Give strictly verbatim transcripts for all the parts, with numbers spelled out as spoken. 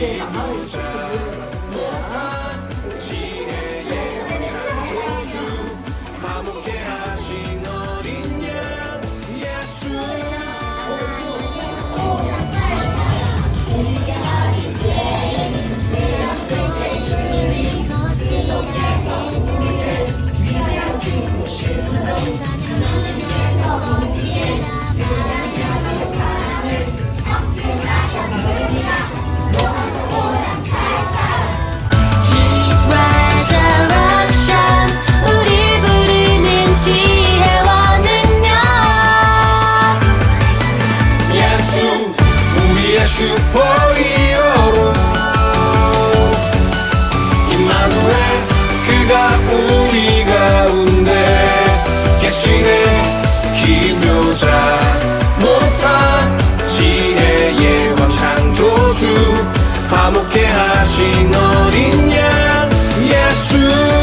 슈퍼히어로 임마누엘 그가 우리 가운데 계시네. 기묘자 모사 지혜의 왕 창조주 화목케 하신 어린 양 예수.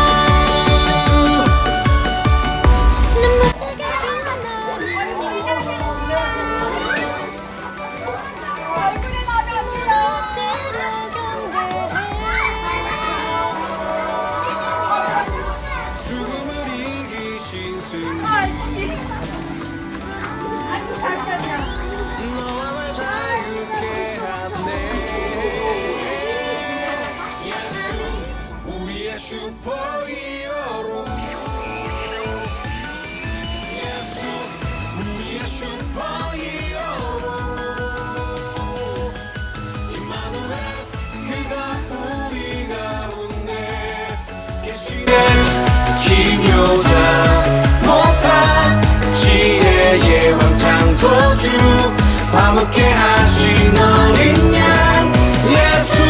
너와 날 자유케 하네. 예수 우리의 슈퍼히어로. 예수 우리의 슈퍼히어로. 임마누엘 그가 우리 가운데 계시네. 기묘자 모사 지혜의 왕 창조주 화목케 하신 어린 양 예수.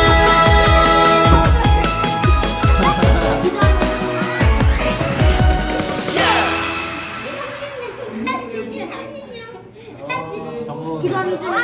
기도하는 중.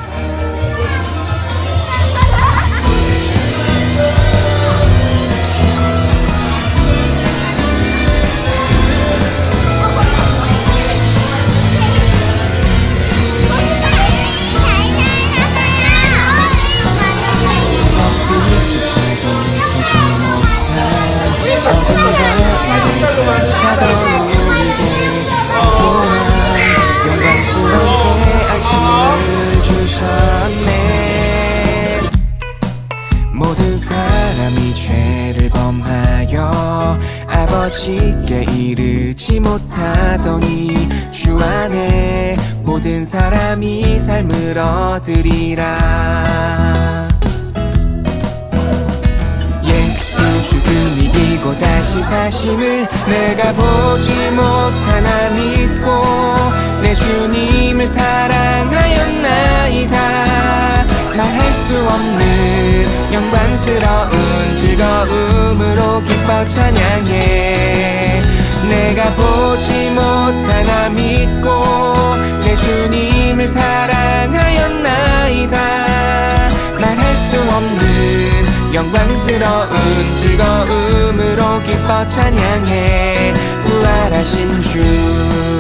모든 사람이 죄를 범하여 아버지께 이르지 못하더니 주 안에 모든 사람이 삶을 얻으리라. 예수 죽음 이기고 다시 사심을 내가 보지 못하나 믿고 내 주님을 사랑하였나이다. 말할 수 없는 영광스러운 즐거움으로 기뻐 찬양해. 내가 보지 못하나 믿고 내 주님을 사랑하였나이다. 말할 수 없는 영광스러운 즐거움으로 기뻐 찬양해. 부활하신 주